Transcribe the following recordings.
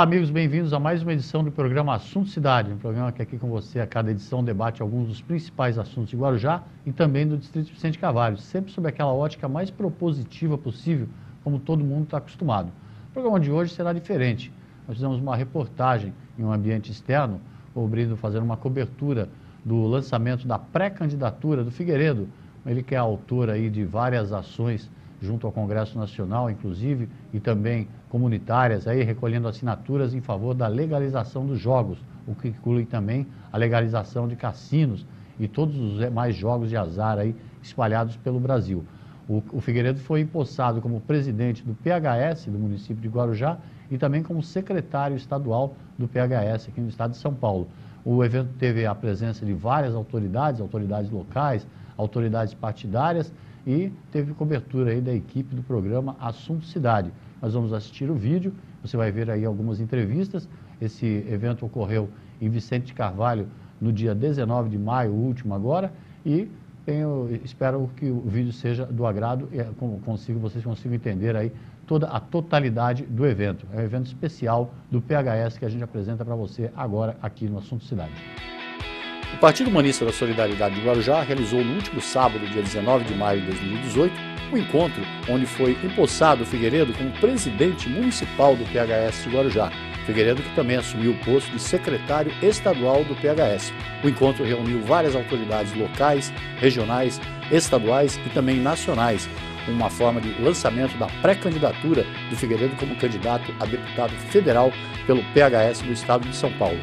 Olá, amigos, bem-vindos a mais uma edição do programa Assunto Cidade, um programa que aqui com você a cada edição debate alguns dos principais assuntos de Guarujá e também do Distrito Vicente Carvalho, sempre sob aquela ótica mais propositiva possível, como todo mundo está acostumado. O programa de hoje será diferente. Nós fizemos uma reportagem em um ambiente externo, fazendo uma cobertura do lançamento da pré-candidatura do Figueiredo. Ele que é autor aí de várias ações junto ao Congresso Nacional, inclusive, e também comunitárias, aí recolhendo assinaturas em favor da legalização dos jogos, o que inclui também a legalização de cassinos e todos os demais jogos de azar aí espalhados pelo Brasil. O Figueiredo foi empossado como presidente do PHS, do município de Guarujá, e também como secretário estadual do PHS aqui no estado de São Paulo. O evento teve a presença de várias autoridades locais, autoridades partidárias, e teve cobertura aí da equipe do programa Assunto Cidade. Nós vamos assistir o vídeo, você vai ver aí algumas entrevistas. Esse evento ocorreu em Vicente Carvalho no dia 19 de maio, o último agora, e espero que o vídeo seja do agrado e vocês consigam entender aí toda a totalidade do evento. É um evento especial do PHS que a gente apresenta para você agora aqui no Assunto Cidade. O Partido Humanista da Solidariedade de Guarujá realizou no último sábado, dia 19 de maio de 2018, um encontro onde foi empossado o Figueiredo como presidente municipal do PHS de Guarujá. Figueiredo que também assumiu o posto de secretário estadual do PHS. O encontro reuniu várias autoridades locais, regionais, estaduais e também nacionais, uma forma de lançamento da pré-candidatura do Figueiredo como candidato a deputado federal pelo PHS do estado de São Paulo.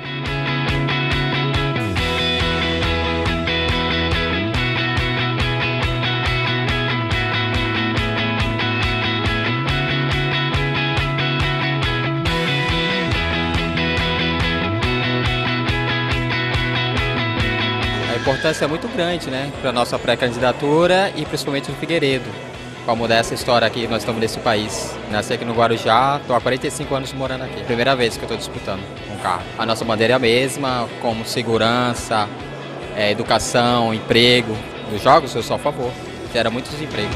A importância é muito grande, né, para a nossa pré-candidatura e principalmente no Figueiredo, para mudar essa história aqui que nós estamos nesse país. Nasci aqui no Guarujá, estou há 45 anos morando aqui. Primeira vez que eu estou disputando um carro. A nossa bandeira é a mesma, como segurança, educação, emprego. Dos jogos eu sou a favor, gera muitos empregos.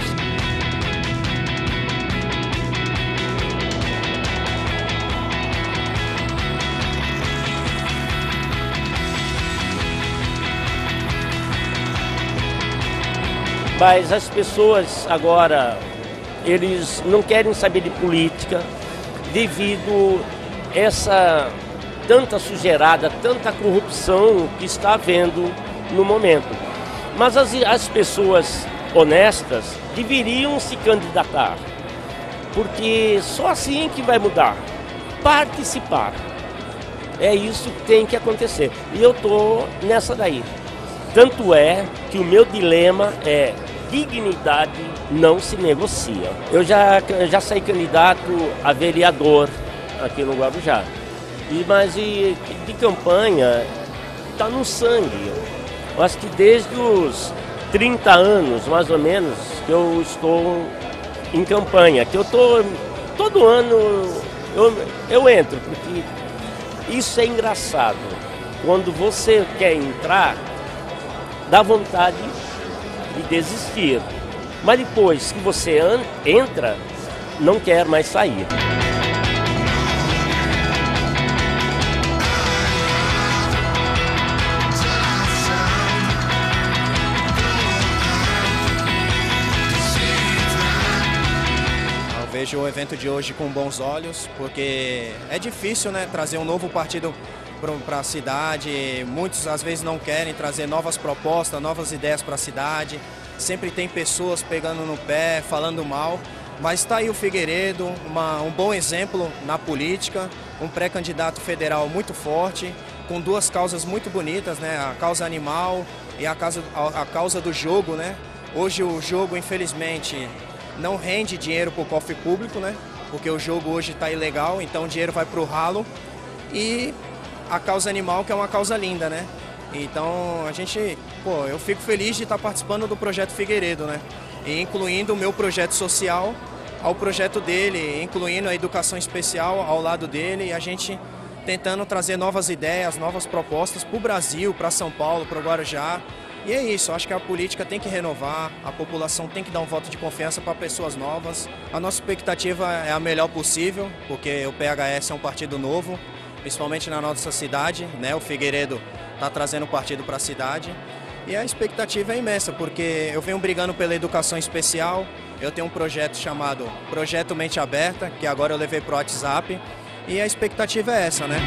Mas as pessoas agora, eles não querem saber de política devido a essa tanta sujeirada, tanta corrupção que está havendo no momento. Mas as pessoas honestas deveriam se candidatar, porque só assim que vai mudar. Participar. É isso que tem que acontecer. E eu estou nessa daí. Tanto é que o meu dilema é: dignidade não se negocia. Eu já saí candidato a vereador aqui no Guarujá. Mas de campanha está no sangue. Eu acho que desde os 30 anos, mais ou menos, que eu estou em campanha. Que eu estou todo ano eu entro, porque isso é engraçado. Quando você quer entrar, dá vontade de desistir. Mas depois que você entra, não quer mais sair. Eu vejo o evento de hoje com bons olhos, porque é difícil, né, trazer um novo partido para a cidade. Muitos às vezes não querem trazer novas propostas, novas ideias para a cidade. Sempre tem pessoas pegando no pé, falando mal. Mas está aí o Figueiredo, um bom exemplo na política, um pré-candidato federal muito forte, com duas causas muito bonitas, né? A causa animal e a causa do jogo, né? Hoje o jogo, infelizmente, não rende dinheiro para o cofre público, né? Porque o jogo hoje está ilegal, então o dinheiro vai para o ralo. E a causa animal, que é uma causa linda, né? Então eu fico feliz de estar participando do projeto Figueiredo, né? E incluindo o meu projeto social ao projeto dele, incluindo a educação especial ao lado dele, e a gente tentando trazer novas ideias, novas propostas para o Brasil, para São Paulo, para o Guarujá, E é isso, eu acho que a política tem que renovar, a população tem que dar um voto de confiança para pessoas novas. A nossa expectativa é a melhor possível, porque o PHS é um partido novo, principalmente na nossa cidade, né? O Figueiredo está trazendo o partido para a cidade. E a expectativa é imensa, porque eu venho brigando pela educação especial, eu tenho um projeto chamado Projeto Mente Aberta, que agora eu levei para o WhatsApp, e a expectativa é essa, né?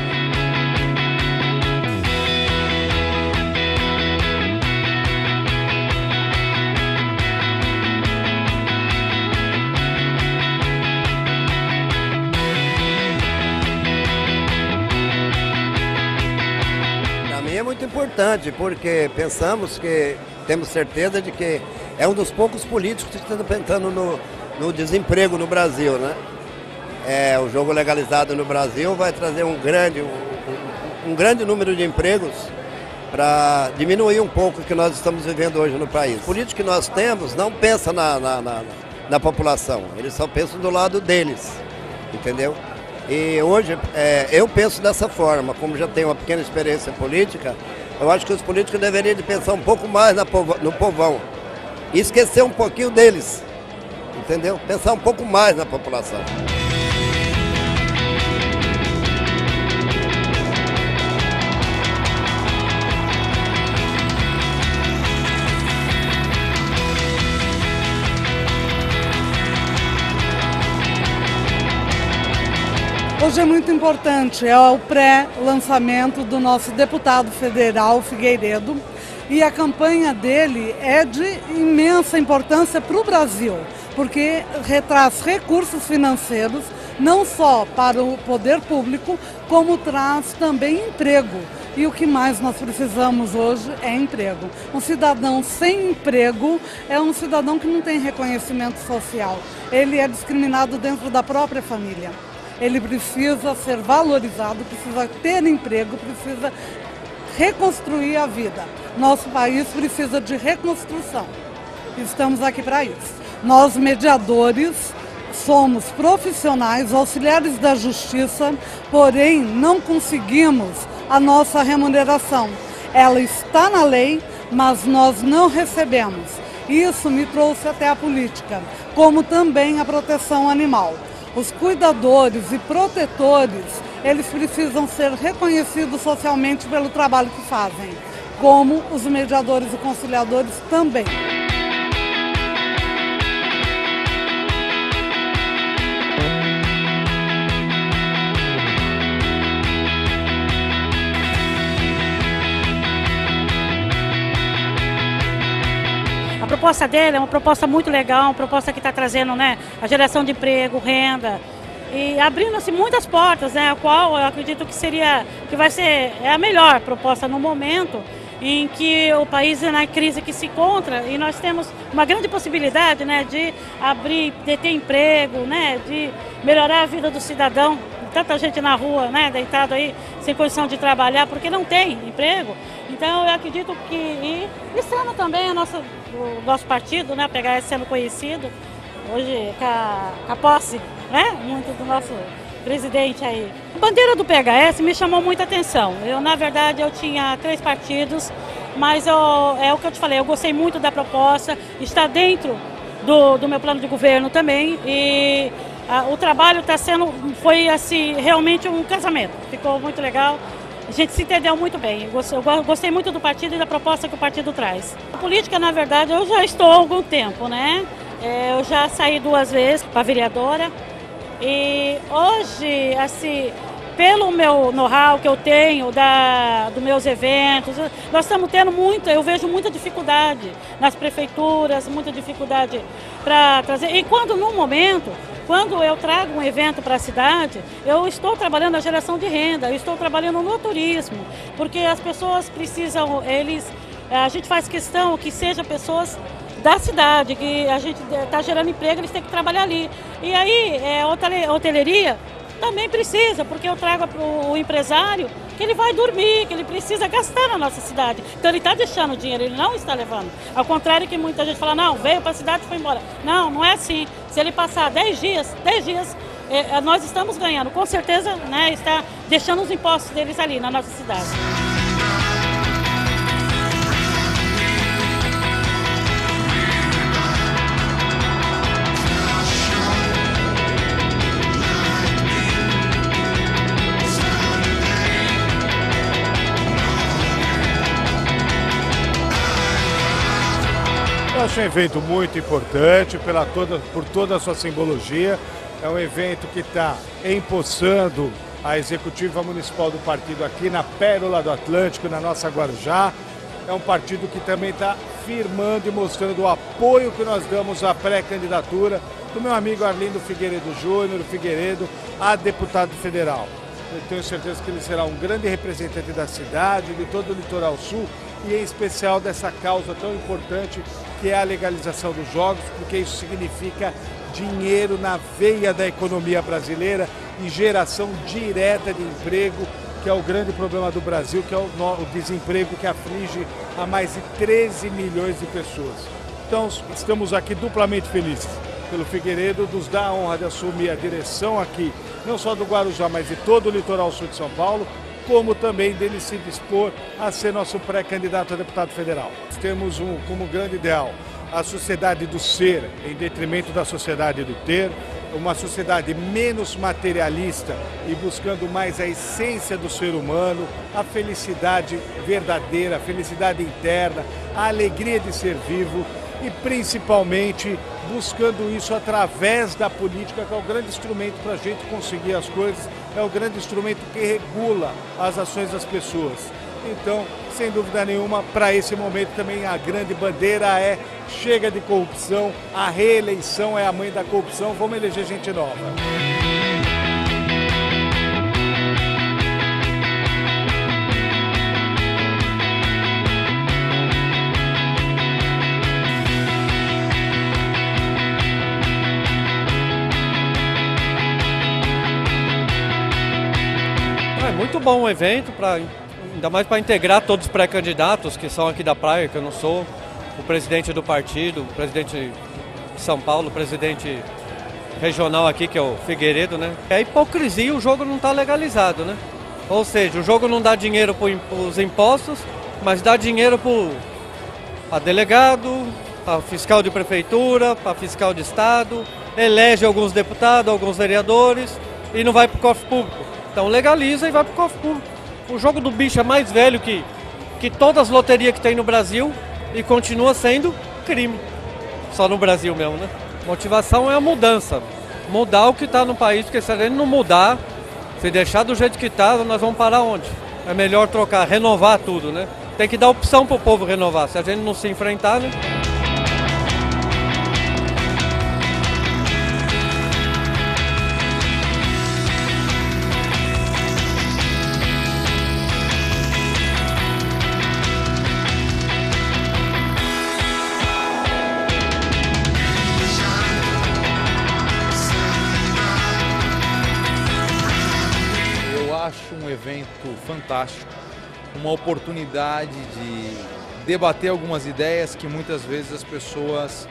É muito importante, porque temos certeza de que é um dos poucos políticos que estão pensando no desemprego no Brasil, né? O jogo legalizado no Brasil vai trazer um grande número de empregos para diminuir um pouco o que nós estamos vivendo hoje no país. O político que nós temos não pensa na população, eles só pensam do lado deles, entendeu? E hoje eu penso dessa forma, como já tenho uma pequena experiência política, eu acho que os políticos deveriam de pensar um pouco mais no povão e esquecer um pouquinho deles, entendeu? Pensar um pouco mais na população. Hoje é muito importante, é o pré-lançamento do nosso deputado federal, Figueiredo, e a campanha dele é de imensa importância para o Brasil, porque traz recursos financeiros, não só para o poder público, como traz também emprego. E o que mais nós precisamos hoje é emprego. Um cidadão sem emprego é um cidadão que não tem reconhecimento social, ele é discriminado dentro da própria família. Ele precisa ser valorizado, precisa ter emprego, precisa reconstruir a vida. Nosso país precisa de reconstrução. Estamos aqui para isso. Nós, mediadores, somos profissionais, auxiliares da justiça, porém não conseguimos a nossa remuneração. Ela está na lei, mas nós não recebemos. Isso me trouxe até a política, como também a proteção animal. Os cuidadores e protetores, eles precisam ser reconhecidos socialmente pelo trabalho que fazem, como os mediadores e conciliadores também. A proposta dele é uma proposta muito legal, uma proposta que está trazendo, né, a geração de emprego, renda e abrindo-se muitas portas, né, a qual eu acredito que vai ser a melhor proposta no momento em que o país é na crise que se encontra e nós temos uma grande possibilidade, né, de abrir, de ter emprego, né, de melhorar a vida do cidadão. Tanta gente na rua, né, deitado aí, sem condição de trabalhar, porque não tem emprego. Então eu acredito que, e sendo também o nosso partido, né, PHS sendo conhecido, hoje com a posse, né, muito do nosso presidente aí. A bandeira do PHS me chamou muita atenção. Na verdade, eu tinha 3 partidos, mas é o que eu te falei, eu gostei muito da proposta, está dentro do meu plano de governo também, e o trabalho foi assim, realmente um casamento, ficou muito legal. A gente se entendeu muito bem, eu gostei muito do partido e da proposta que o partido traz. A política, na verdade, eu já estou há algum tempo, né? Eu já saí 2 vezes para vereadora e hoje, assim, pelo meu know-how que eu tenho dos meus eventos, nós estamos tendo eu vejo muita dificuldade nas prefeituras, muita dificuldade para trazer. E quando eu trago um evento para a cidade, eu estou trabalhando na geração de renda, eu estou trabalhando no turismo, porque as pessoas precisam, a gente faz questão que sejam pessoas da cidade, que a gente está gerando emprego, eles têm que trabalhar ali. E aí, a hoteleria também precisa, porque eu trago para o empresário que ele vai dormir, que ele precisa gastar na nossa cidade. Então ele está deixando o dinheiro, ele não está levando. Ao contrário que muita gente fala, não, veio para a cidade e foi embora. Não, não é assim. Se ele passar 10 dias, nós estamos ganhando. Com certeza, né, está deixando os impostos deles ali na nossa cidade. acho um evento muito importante por toda a sua simbologia. É um evento que está empossando a executiva municipal do partido aqui na Pérola do Atlântico, na nossa Guarujá. É um partido que também está firmando e mostrando o apoio que nós damos à pré-candidatura do meu amigo Arlindo Figueiredo Júnior, Figueiredo, a deputado federal. Eu tenho certeza que ele será um grande representante da cidade, de todo o litoral sul e em especial dessa causa tão importante que é a legalização dos jogos, porque isso significa dinheiro na veia da economia brasileira e geração direta de emprego, que é o grande problema do Brasil, que é o desemprego que aflige a mais de 13 milhões de pessoas. Então, estamos aqui duplamente felizes pelo Figueiredo, nos dá a honra de assumir a direção aqui, não só do Guarujá, mas de todo o litoral sul de São Paulo, como também dele se dispor a ser nosso pré-candidato a deputado federal. Temos como grande ideal a sociedade do ser em detrimento da sociedade do ter, uma sociedade menos materialista e buscando mais a essência do ser humano, a felicidade verdadeira, a felicidade interna, a alegria de ser vivo e principalmente buscando isso através da política, que é o grande instrumento para a gente conseguir as coisas, é o grande instrumento que regula as ações das pessoas. Então, sem dúvida nenhuma, para esse momento também a grande bandeira é chega de corrupção, a reeleição é a mãe da corrupção, vamos eleger gente nova. É muito bom o evento, ainda mais para integrar todos os pré-candidatos que são aqui da praia, que eu não sou, o presidente do partido, o presidente de São Paulo, o presidente regional aqui, que é o Figueiredo, né? É hipocrisia, o jogo não está legalizado, né? Ou seja, o jogo não dá dinheiro para os impostos, mas dá dinheiro para delegado, para fiscal de prefeitura, para fiscal de estado, elege alguns deputados, alguns vereadores e não vai para o cofre público. Então legaliza e vai para o cofre público. O jogo do bicho é mais velho que todas as loterias que tem no Brasil e continua sendo crime. Só no Brasil mesmo, né? Motivação é a mudança. Mudar o que está no país, porque se a gente não mudar, se deixar do jeito que está, nós vamos parar onde? É melhor trocar, renovar tudo, né? Tem que dar opção para o povo renovar. Se a gente não se enfrentar, né? Um evento fantástico, uma oportunidade de debater algumas ideias que muitas vezes as pessoas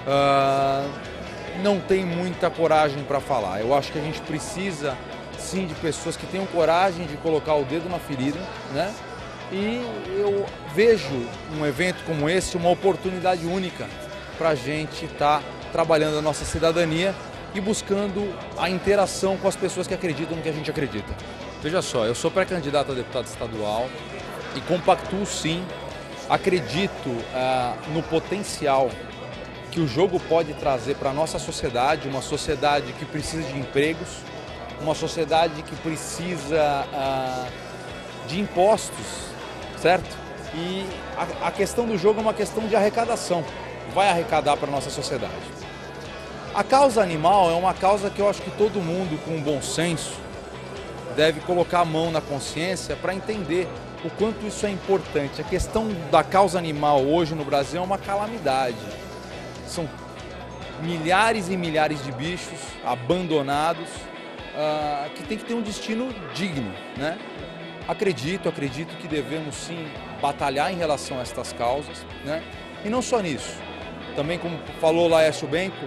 não têm muita coragem para falar. Eu acho que a gente precisa sim de pessoas que tenham coragem de colocar o dedo na ferida, né? E eu vejo um evento como esse uma oportunidade única para a gente estar trabalhando a nossa cidadania e buscando a interação com as pessoas que acreditam no que a gente acredita. Veja só, eu sou pré-candidato a deputado estadual e compactuo sim, acredito no potencial que o jogo pode trazer para a nossa sociedade, uma sociedade que precisa de empregos, uma sociedade que precisa de impostos, certo? E a questão do jogo é uma questão de arrecadação, vai arrecadar para a nossa sociedade. A causa animal é uma causa que eu acho que todo mundo com bom senso deve colocar a mão na consciência para entender o quanto isso é importante. A questão da causa animal hoje no Brasil é uma calamidade. São milhares e milhares de bichos abandonados que tem que ter um destino digno, né? Acredito que devemos sim batalhar em relação a estas causas, né? E não só nisso, também como falou Laércio Benco,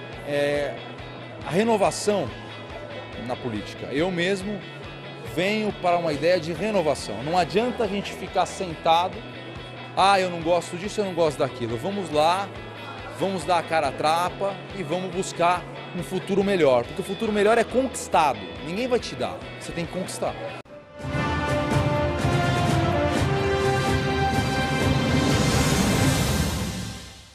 a renovação na política. Eu mesmo venho para uma ideia de renovação. Não adianta a gente ficar sentado, eu não gosto disso, eu não gosto daquilo. Vamos lá, vamos dar a cara a tapa e vamos buscar um futuro melhor. Porque o futuro melhor é conquistado. Ninguém vai te dar, você tem que conquistar.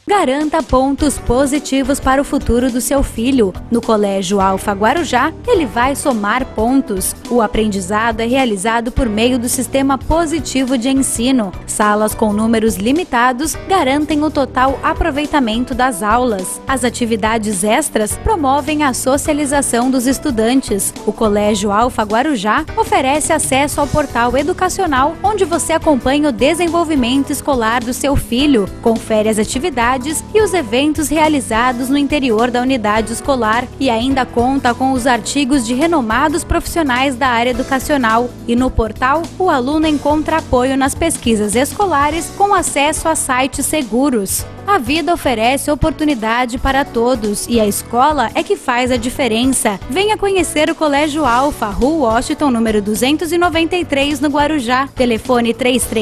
Garanta pontos positivos para o futuro do seu filho. No Colégio Alfa Guarujá, ele vai somar pontos. O aprendizado é realizado por meio do sistema positivo de ensino. Salas com números limitados garantem o total aproveitamento das aulas. As atividades extras promovem a socialização dos estudantes. O Colégio Alfa Guarujá oferece acesso ao portal educacional, onde você acompanha o desenvolvimento escolar do seu filho, confere as atividades e os eventos realizados no interior da unidade escolar e ainda conta com os artigos de renomados profissionais da área educacional. E no portal, o aluno encontra apoio nas pesquisas escolares com acesso a sites seguros. A vida oferece oportunidade para todos e a escola é que faz a diferença. Venha conhecer o Colégio Alfa, Rua Washington, número 293, no Guarujá. Telefone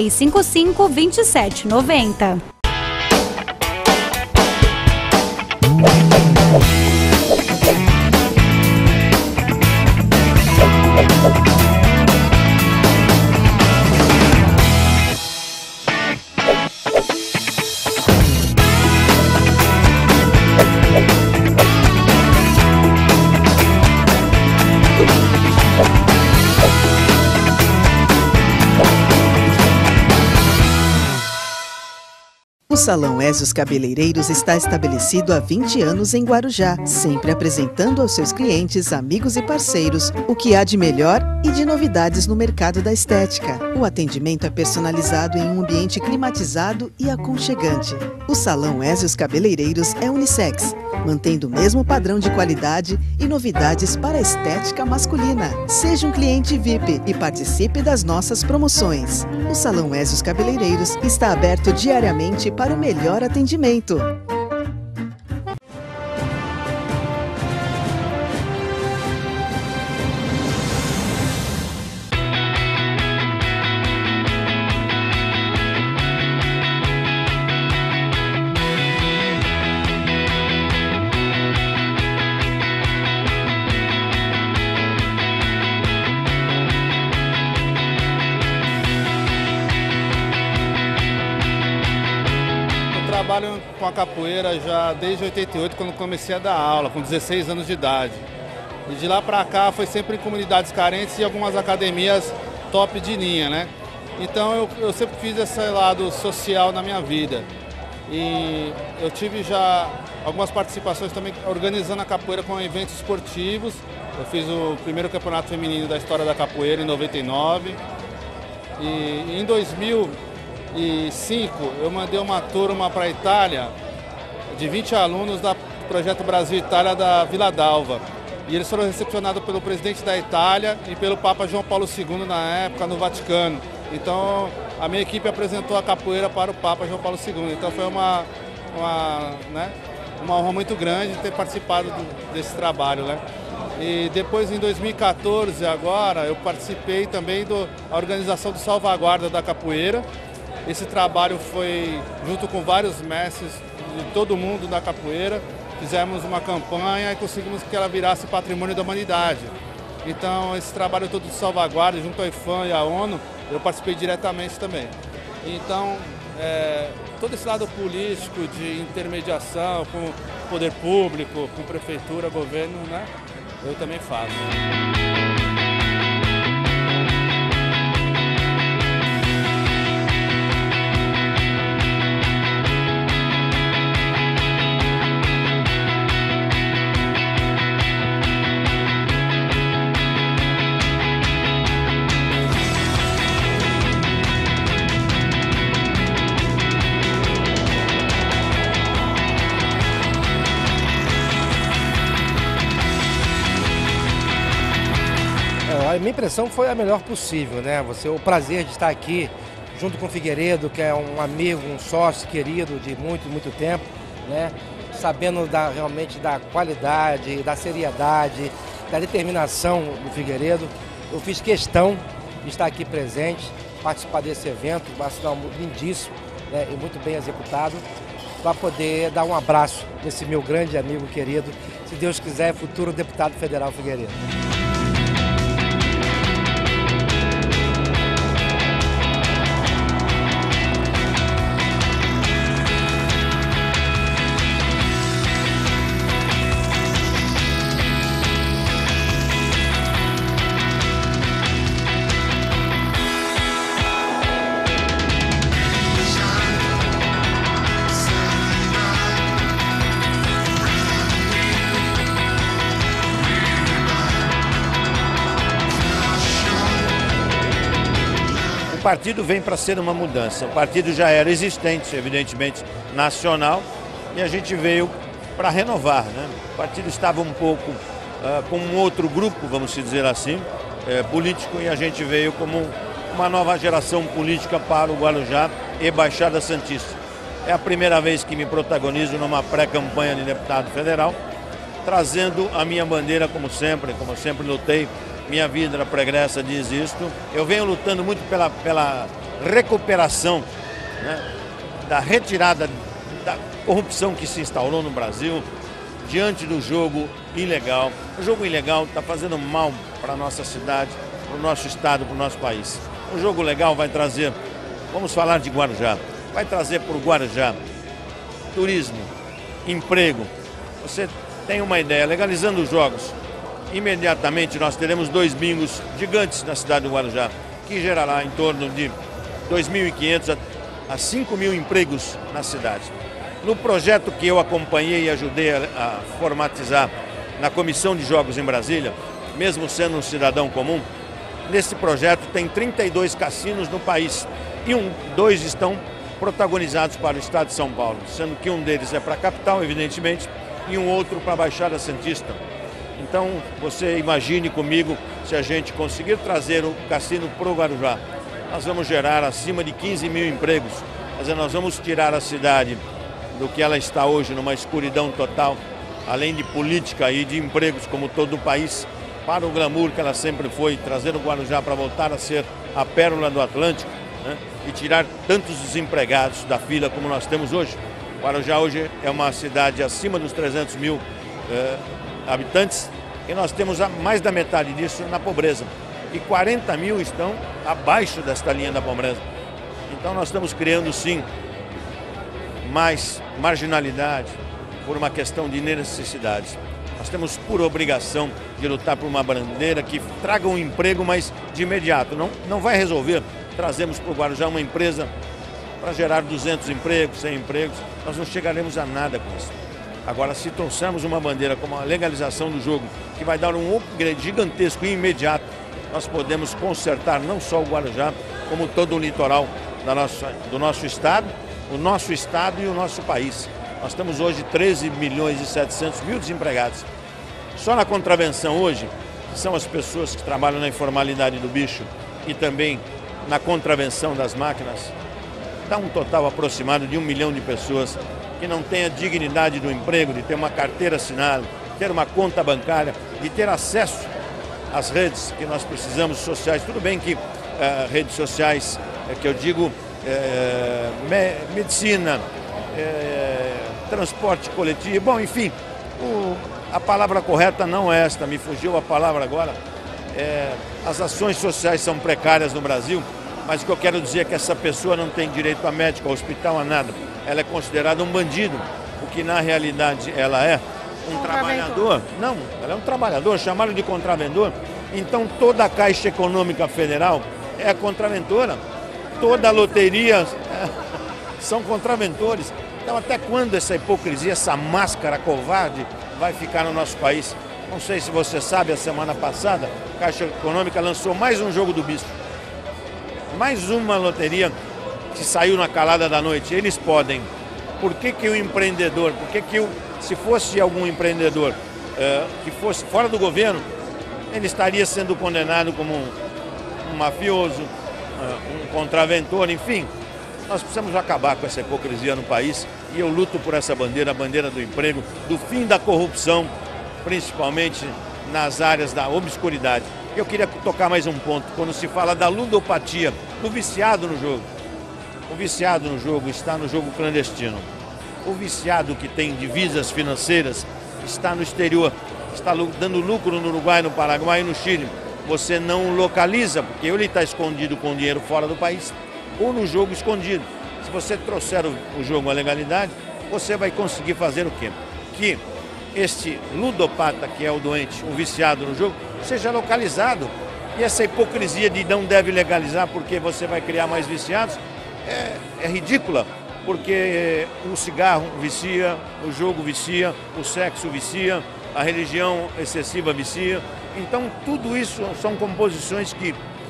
3355-2790. O Salão Ezios Cabeleireiros está estabelecido há 20 anos em Guarujá, sempre apresentando aos seus clientes, amigos e parceiros o que há de melhor e de novidades no mercado da estética. O atendimento é personalizado em um ambiente climatizado e aconchegante. O Salão Ezios Cabeleireiros é unissex, mantendo o mesmo padrão de qualidade e novidades para a estética masculina. Seja um cliente VIP e participe das nossas promoções. O Salão Ezios Cabeleireiros está aberto diariamente para o melhor atendimento. Eu trabalho com a capoeira já desde 88, quando comecei a dar aula, com 16 anos de idade. E de lá para cá foi sempre em comunidades carentes e algumas academias top de linha, né? Então eu sempre fiz esse lado social na minha vida. E eu tive já algumas participações também organizando a capoeira com eventos esportivos. Eu fiz o primeiro campeonato feminino da história da capoeira em 99. E em 2005 eu mandei uma turma para a Itália de 20 alunos do projeto Brasil-Itália da Vila d'Alva. E eles foram recepcionados pelo presidente da Itália e pelo Papa João Paulo II na época no Vaticano. Então a minha equipe apresentou a capoeira para o Papa João Paulo II. Então foi uma honra muito grande ter participado desse trabalho, né? E depois, em 2014, agora, eu participei também da organização do Salvaguarda da Capoeira. Esse trabalho foi junto com vários mestres de todo mundo da capoeira. Fizemos uma campanha e conseguimos que ela virasse patrimônio da humanidade. Então, esse trabalho todo de salvaguarda, junto ao IFAM e à ONU, eu participei diretamente também. Então, todo esse lado político de intermediação com o poder público, com prefeitura, governo, né, eu também faço. A minha impressão foi a melhor possível, né? O prazer de estar aqui junto com o Figueiredo, que é um amigo, um sócio querido de muito tempo, né? Sabendo realmente da qualidade, da seriedade, da determinação do Figueiredo. Eu fiz questão de estar aqui presente, participar desse evento, um sinal lindíssimo, né? E muito bem executado, para poder dar um abraço nesse meu grande amigo querido, se Deus quiser, futuro deputado federal Figueiredo. O partido vem para ser uma mudança. O partido já era existente, evidentemente, nacional, e a gente veio para renovar, né? O partido estava um pouco com um outro grupo, vamos dizer assim, político, e a gente veio como uma nova geração política para o Guarujá e Baixada Santista. É a primeira vez que me protagonizo numa pré-campanha de deputado federal, trazendo a minha bandeira como eu sempre lutei. Minha vida pregressa diz isto. Eu venho lutando muito pela recuperação, né, da retirada da corrupção que se instaurou no Brasil diante do jogo ilegal. O jogo ilegal está fazendo mal para a nossa cidade, para o nosso estado, para o nosso país. O jogo legal vai trazer, vamos falar de Guarujá, vai trazer para o Guarujá turismo, emprego. Você tem uma ideia, legalizando os jogos, imediatamente nós teremos 2 bingos gigantes na cidade do Guarujá, que gerará em torno de 2.500 a 5.000 empregos na cidade. No projeto que eu acompanhei e ajudei a formatizar na Comissão de Jogos em Brasília, mesmo sendo um cidadão comum, nesse projeto tem 32 cassinos no país e 2 estão protagonizados para o estado de São Paulo, sendo que um deles é para a capital, evidentemente, e um outro para a Baixada Santista. Então, você imagine comigo, se a gente conseguir trazer o cassino para o Guarujá, nós vamos gerar acima de 15.000 empregos. Quer dizer, nós vamos tirar a cidade do que ela está hoje, numa escuridão total, além de política e de empregos como todo o país, para o glamour que ela sempre foi, trazer o Guarujá para voltar a ser a pérola do Atlântico, né, e tirar tantos desempregados da fila como nós temos hoje. O Guarujá hoje é uma cidade acima dos 300.000 habitantes, e nós temos mais da metade disso na pobreza. E 40.000 estão abaixo desta linha da pobreza. Então nós estamos criando, sim, mais marginalidade por uma questão de necessidades. Nós temos por obrigação de lutar por uma bandeira que traga um emprego, mas de imediato. Não vai resolver. Trazemos para o Guarujá uma empresa para gerar 200 empregos, 100 empregos. Nós não chegaremos a nada com isso. Agora, se trouxermos uma bandeira como a legalização do jogo, que vai dar um upgrade gigantesco e imediato, nós podemos consertar não só o Guarujá, como todo o litoral do nosso estado, o nosso estado e o nosso país. Nós temos hoje 13.700.000 desempregados. Só na contravenção hoje, que são as pessoas que trabalham na informalidade do bicho e também na contravenção das máquinas, dá um total aproximado de 1 milhão de pessoas que não têm a dignidade do emprego, de ter uma carteira assinada, de ter uma conta bancária, de ter acesso às redes que nós precisamos sociais. Tudo bem que redes sociais, que eu digo, medicina, transporte coletivo, bom, enfim, a palavra correta não é esta, me fugiu a palavra agora. As ações sociais são precárias no Brasil, mas o que eu quero dizer é que essa pessoa não tem direito a médico, a hospital, a nada. Ela é considerada um bandido, o que na realidade ela é um trabalhador. Não, ela é um trabalhador, chamado de contraventor. Então toda a Caixa Econômica Federal é contraventora. Toda a loteria são contraventores. Então até quando essa hipocrisia, essa máscara covarde vai ficar no nosso país? Não sei se você sabe, a semana passada a Caixa Econômica lançou mais um jogo do bicho. Mais uma loteria que saiu na calada da noite. Eles podem. Por que o empreendedor, se fosse algum empreendedor que fosse fora do governo, ele estaria sendo condenado como um mafioso, um contraventor, enfim. Nós precisamos acabar com essa hipocrisia no país e eu luto por essa bandeira, a bandeira do emprego, do fim da corrupção, principalmente nas áreas da obscuridade. Eu queria tocar mais um ponto, quando se fala da ludopatia, do viciado no jogo. O viciado no jogo está no jogo clandestino. O viciado que tem divisas financeiras está no exterior, está dando lucro no Uruguai, no Paraguai e no Chile. Você não localiza, porque ele está escondido com dinheiro fora do país, ou no jogo escondido. Se você trouxer o jogo à legalidade, você vai conseguir fazer o quê? Que este ludopata, que é o doente, o viciado no jogo, seja localizado. E essa hipocrisia de não deve legalizar porque você vai criar mais viciados é ridícula, porque o cigarro vicia, o jogo vicia, o sexo vicia, a religião excessiva vicia. Então tudo isso são composições que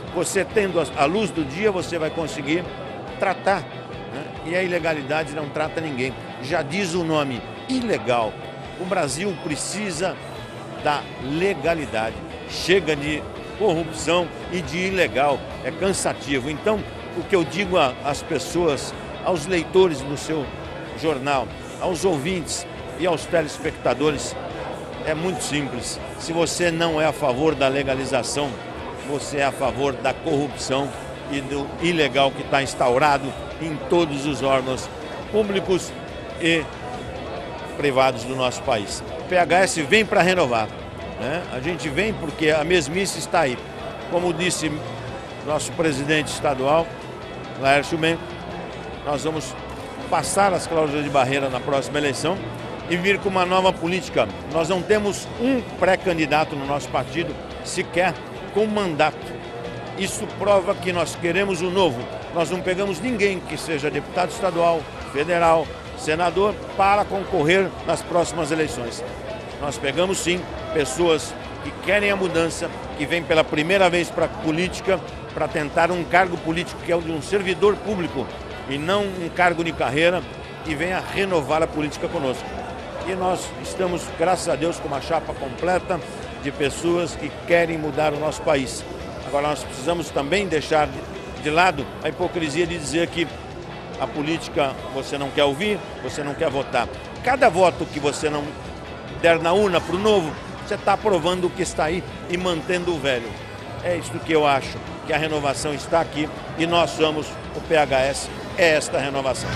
você tendo a luz do dia, você vai conseguir tratar, né? E a ilegalidade não trata ninguém. Já diz o nome, ilegal. O Brasil precisa da legalidade. Chega de corrupção e de ilegal. É cansativo. Então, o que eu digo às pessoas, aos leitores do seu jornal, aos ouvintes e aos telespectadores, é muito simples. Se você não é a favor da legalização, você é a favor da corrupção e do ilegal que está instaurado em todos os órgãos públicos e privados do nosso país. O PHS vem para renovar, né? A gente vem porque a mesmice está aí. Como disse nosso presidente estadual, Laércio Menco, nós vamos passar as cláusulas de barreira na próxima eleição e vir com uma nova política. Nós não temos um pré-candidato no nosso partido sequer com mandato. Isso prova que nós queremos o novo. Nós não pegamos ninguém que seja deputado estadual, federal, senador para concorrer nas próximas eleições. Nós pegamos sim pessoas que querem a mudança, que vêm pela primeira vez para a política para tentar um cargo político que é o de um servidor público e não um cargo de carreira, e venha renovar a política conosco. E nós estamos, graças a Deus, com uma chapa completa de pessoas que querem mudar o nosso país. Agora nós precisamos também deixar de lado a hipocrisia de dizer que a política você não quer ouvir, você não quer votar. Cada voto que você não der na urna para o novo, você está aprovando o que está aí e mantendo o velho. É isso que eu acho, que a renovação está aqui e nós somos o PHS, é esta renovação.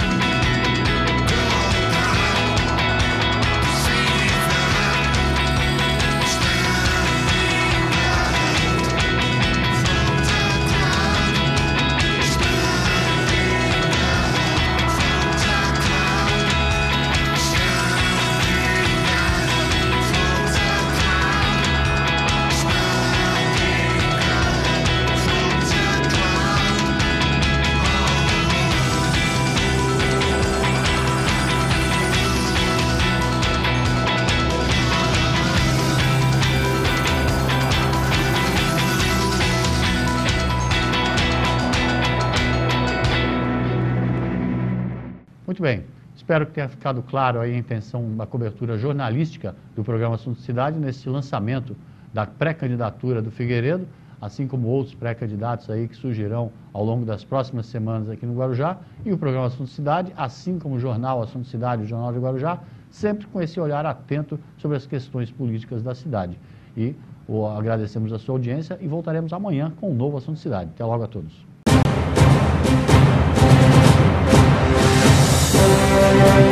Muito bem, espero que tenha ficado claro aí a intenção da cobertura jornalística do programa Assunto Cidade nesse lançamento da pré-candidatura do Figueiredo, assim como outros pré-candidatos aí que surgirão ao longo das próximas semanas aqui no Guarujá, e o programa Assunto Cidade, assim como o jornal Assunto Cidade e o Jornal de Guarujá, sempre com esse olhar atento sobre as questões políticas da cidade. E agradecemos a sua audiência e voltaremos amanhã com um novo Assunto Cidade. Até logo a todos.